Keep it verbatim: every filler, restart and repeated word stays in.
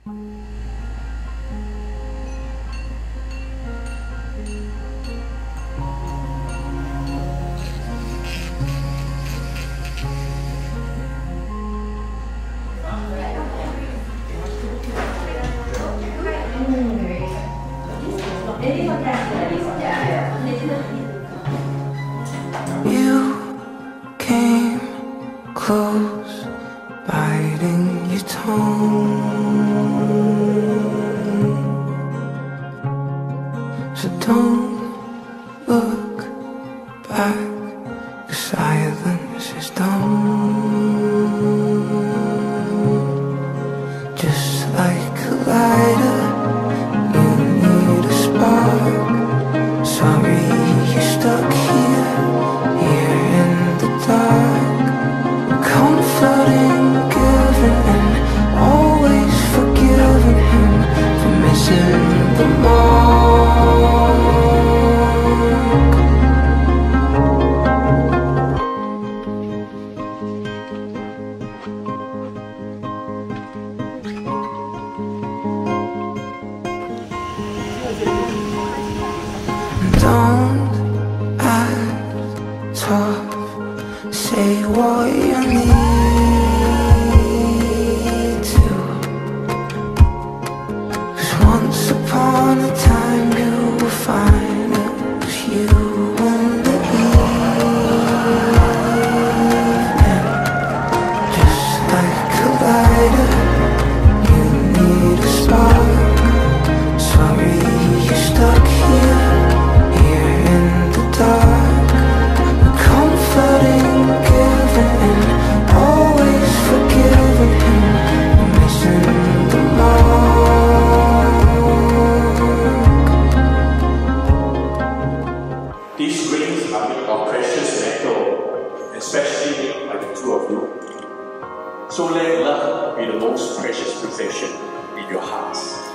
You came close, biting your tongue. So don't look back, 'cause silence is dumb. Just like a lighter, you need a spark. Sorry you're stuck here, here in the dark. Comforting, giving, and always forgiving him for missing the mark. Don't act tough, say what you need to. 'Cause once upon a time you will find it was you in the evening. Just like a lighter, you need a spark. Sorry you're stuck here, here in the dark. Comforting, giving, and always forgiving him for missing the mark. These rings are made of precious metal, especially by the two of you. So let love be the most precious possession in your hearts.